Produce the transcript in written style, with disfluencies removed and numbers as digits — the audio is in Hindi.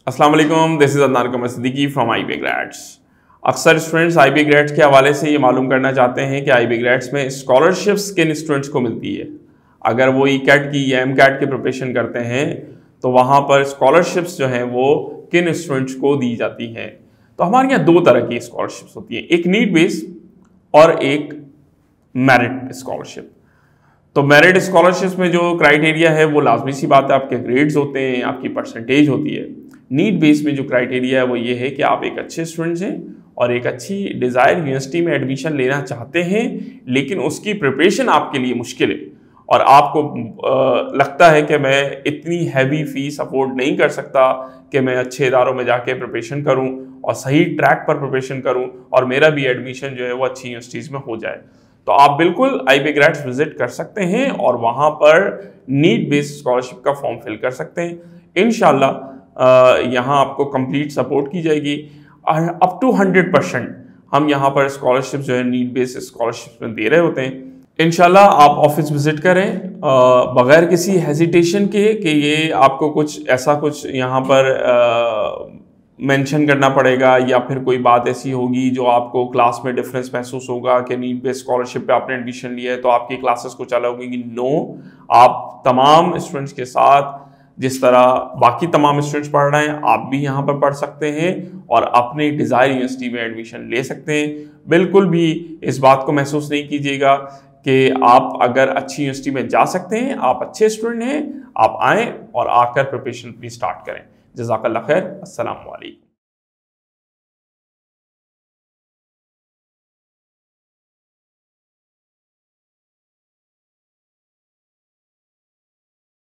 अस्सलाम वालेकुम, this is Adnan Qamar Siddiqui from IB grades. अक्सर स्टूडेंट्स IB ग्रेड्स के हवाले से ये मालूम करना चाहते हैं कि IB ग्रेड्स में स्कॉलरशिप्स किन स्टूडेंट्स को मिलती है। अगर वो ECAT की या MCAT की प्रिपरेशन करते हैं तो वहाँ पर स्कॉलरशिप्स जो हैं वो किन स्टूडेंट्स को दी जाती हैं। तो हमारे यहाँ दो तरह की स्कॉलरशिप्स होती हैं, एक नीड बेस और एक मेरिट स्कॉलरशिप। तो मेरिट स्कॉलरशिप में जो क्राइटेरिया है वो लाजमी सी बात है, आपके ग्रेड्स होते हैं, आपकी परसेंटेज होती है। नीड बेस में जो क्राइटेरिया है वो ये है कि आप एक अच्छे स्टूडेंट्स हैं और एक अच्छी डिज़ायर यूनिवर्सिटी में एडमिशन लेना चाहते हैं, लेकिन उसकी प्रिपरेशन आपके लिए मुश्किल है और आपको लगता है कि मैं इतनी हैवी फीस अफोर्ड नहीं कर सकता कि मैं अच्छे इदारों में जाके प्रिपरेशन करूं और सही ट्रैक पर प्रिपरेशन करूं और मेरा भी एडमिशन जो है वो अच्छी यूनिवर्सिटीज़ में हो जाए। तो आप बिल्कुल IB ग्रेड्स विजिट कर सकते हैं और वहाँ पर नीड बेस्ड स्कॉलरशिप का फॉर्म फिल कर सकते हैं। इंशाल्लाह यहाँ आपको कंप्लीट सपोर्ट की जाएगी और अप टू 100% हम यहाँ पर स्कॉलरशिप जो है नीड बेस्ड स्कॉलरशिप में दे रहे होते हैं। इंशाल्लाह आप ऑफिस विजिट करें बगैर किसी हेजिटेशन के कि ये आपको कुछ ऐसा कुछ यहाँ पर मेंशन करना पड़ेगा या फिर कोई बात ऐसी होगी जो आपको क्लास में डिफरेंस महसूस होगा कि नीड बेस्ड स्कॉलरशिप पे आपने एडमिशन लिया है तो आपकी क्लासेस कुछ अलग होगी। नो, आप तमाम स्टूडेंट्स के साथ जिस तरह बाकी तमाम स्टूडेंट्स पढ़ रहे हैं आप भी यहाँ पर पढ़ सकते हैं और अपनी डिज़ायर यूनिवर्सिटी में एडमिशन ले सकते हैं। बिल्कुल भी इस बात को महसूस नहीं कीजिएगा कि आप अगर अच्छी यूनिवर्सिटी में जा सकते हैं, आप अच्छे स्टूडेंट हैं, आप आएँ और आकर प्रिपरेशन अपनी स्टार्ट करें। जज़ाकल्लाह खैर। अस्सलाम वालेकुम।